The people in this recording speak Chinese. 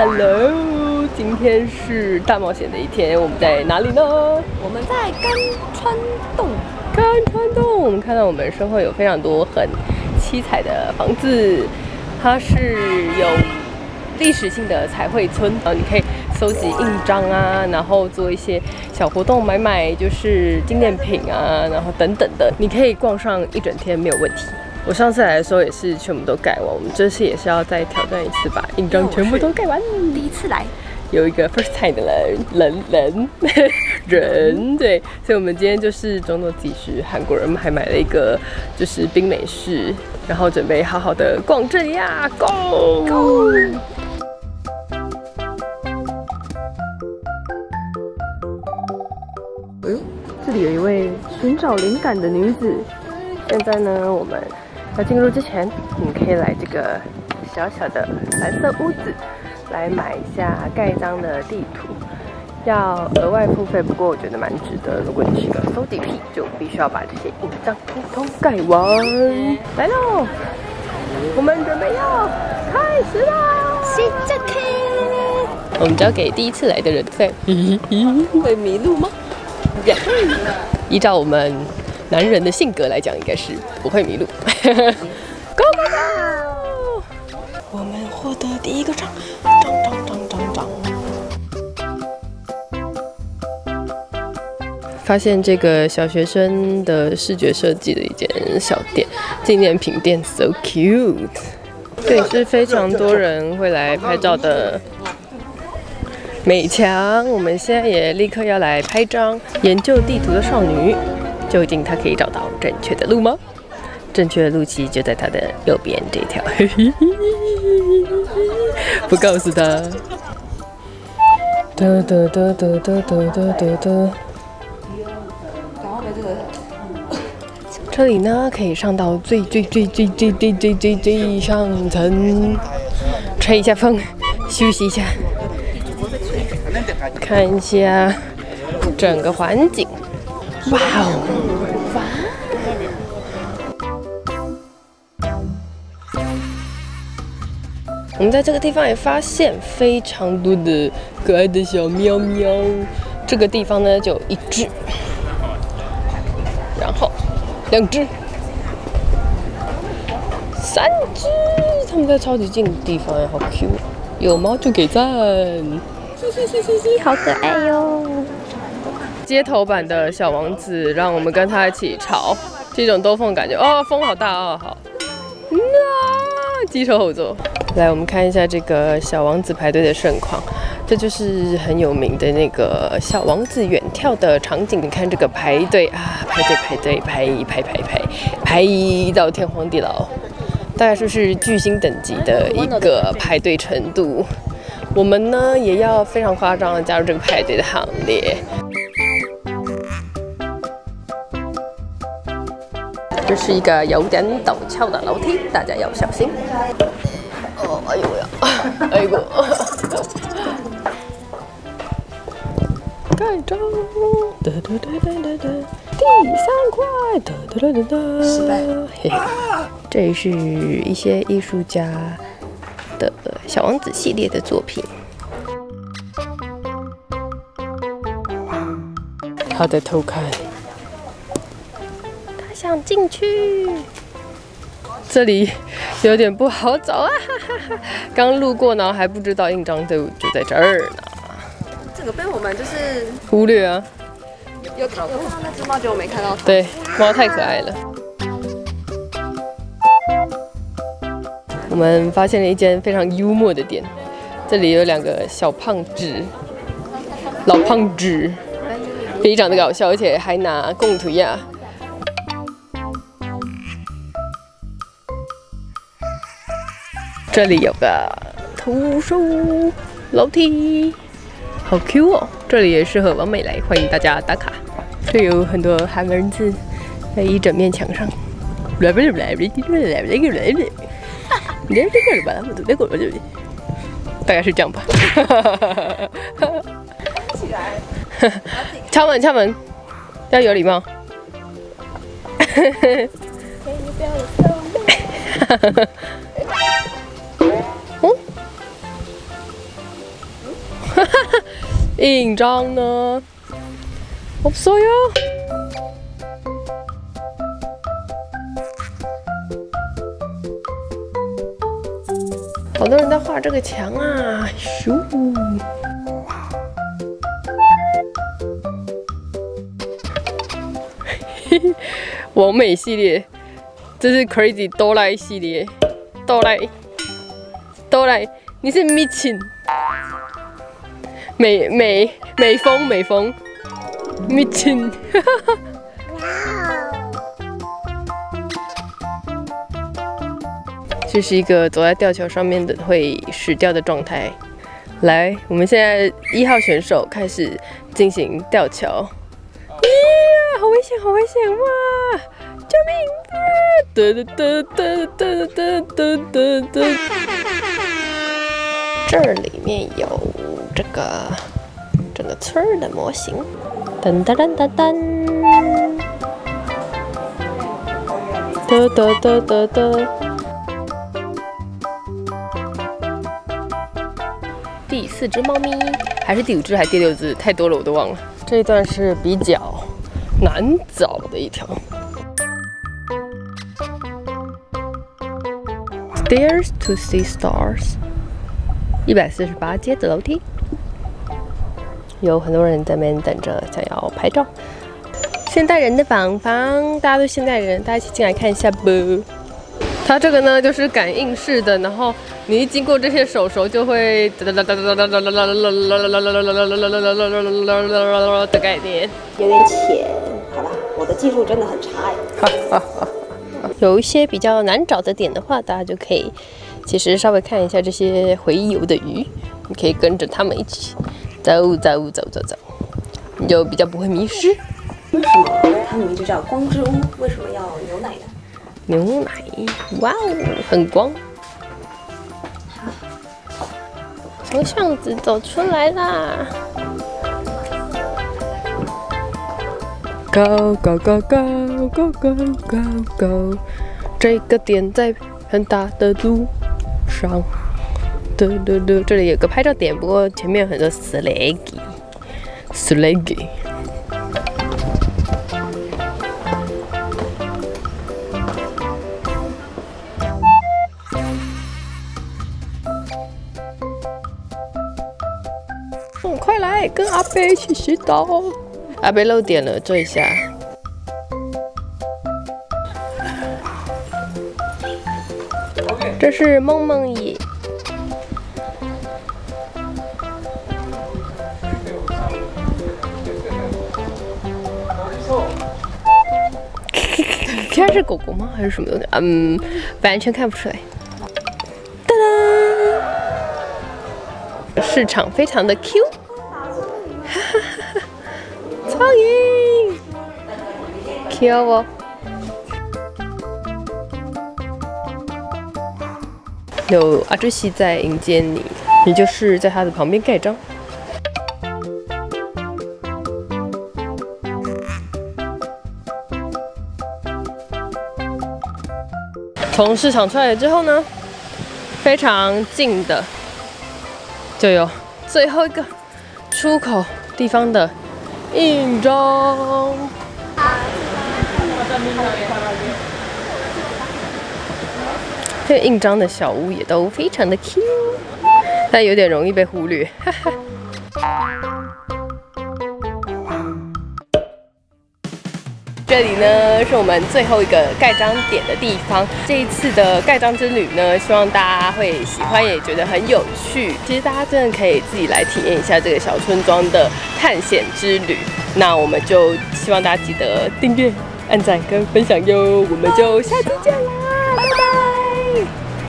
Hello， 今天是大冒险的一天，我们在哪里呢？ 我们在甘川洞。 甘川洞，我们看到我们身后有非常多很七彩的房子，它是有历史性的彩绘村，然后你可以收集印章啊，然后做一些小活动，买就是纪念品啊，然后等等的，你可以逛上一整天没有问题。我上次来的时候也是全部都盖完，我们这次也是要再挑战一次，把印章全部都盖完。 第一次来， 有一个 first time 的人，对，所以我们今天就是装作自己是韩国人，还买了一个就是冰美式，然后准备好好的逛这里呀 ，Go Go！ 哎呦，这里有一位寻找灵感的女子。现在呢，我们要进入之前，你可以来这个小小的蓝色屋子，来买一下盖章的地图，要额外付费，不过我觉得蛮值得。如果你是个搜地癖，就必须要把这些印章通通盖完。来喽，我们准备要开始啦！我们交给第一次来的人在。会迷路吗？依照我们男人的性格来讲，应该是不会迷路。Go go go！ 我们获得第一个章。发现这个小学生的视觉设计的一间小店，纪念品店 ，so cute。这也是非常多人会来拍照的美墙。我们现在也立刻要来拍张研究地图的少女。究竟她可以找到正确的路吗？正确的路其实就在她的右边这条。不告诉她。这里呢可以上到最上层，吹一下风，休息一下，看一下整个环境。哇哦！我们在这个地方也发现非常多的可爱的小喵喵。这个地方呢就有1只，然后2只、3只，它们在超级近的地方，好 Q， 有猫就给赞，好可爱哟！街头版的小王子，让我们跟他一起吵，这种兜风的感觉。哦，风好大哦，好。机车后座。来，我们看一下这个小王子排队的盛况。这就是很有名的那个小王子远眺的场景。你看这个排队啊，排到天荒地老，大概就是巨星等级的一个排队程度。我们呢也要非常夸张的加入这个排队的行列。这是一个有点陡峭的楼梯，大家要小心。哦，哎呦呀，哎呦！盖章，第3块，失败。这是一些艺术家的小王子系列的作品。他在偷看。想进去，这里有点不好找啊！刚路过，然后还不知道印章就在这儿呢。 这个被我们就是忽略啊。 有看到那只猫，结果没看到它。 对，猫太可爱了。我们发现了一间非常幽默的店，这里有2个小胖子，老胖子，非常的搞笑，而且还拿贡图呀。这里有个图书楼梯，好 Q 哦！这里也适合完美来，欢迎大家打卡。这有很多韩文字在一整面墙上。大概是这样吧。起来，敲门，敲门，要有礼貌。可以不要有印章呢？ 없어요. 好多人在画这个墙啊！咻，完美系列，这是 Crazy 哆啦系列，哆啦，你是米青，美风，米青，这是一个走在吊桥上面的会死掉的状态。来，我们现在1号选手开始进行吊桥。耶，好危险，好危险！哇，救命！这里面有这个整个村儿的模型。噔噔噔噔噔。第4只猫咪，还是第5只，还是第6只？太多了，我都忘了。这一段是比较难找的一条。Stairs to see stars， 148阶的楼梯，有很多人在那边等着，想要拍照。现代人的房，大家都现代人，大家一起进来看一下吧。它这个呢，就是感应式的，然后你一经过这些手就会的概念。 有点浅，好吧，我的技术真的很差哎。 有一些比较难找的点的话，大家就可以其实稍微看一下这些洄游的鱼，你可以跟着他们一起走，你就比较不会迷失。 为什么它名字叫光之屋？为什么要牛奶呢？ 牛奶，哇哦，很光。从巷子走出来啦 ！Go go go go go go go go， 这个点在很大的路上。这里有个拍照点，不过前面有很多 slaggy。快来跟阿贝一起洗澡！阿贝漏点了，这一下。这是梦梦野。它是狗狗吗？还是什么东西？完全看不出来。哒哒！市场非常的 Q。苍蝇 ，Q 哦！有阿朱西在迎接你，你就是在他的旁边盖章。从市场出来之后呢，非常近的就有最后一个出口地方的印章。这个印章的小屋也都非常的 Q， 但有点容易被忽略，哈哈。这里呢是我们最后一个盖章点的地方。这一次的盖章之旅呢，希望大家会喜欢，也觉得很有趣。其实大家真的可以自己来体验一下这个小村庄的探险之旅。那我们就希望大家记得订阅、按赞跟分享哟。我们就下期见啦！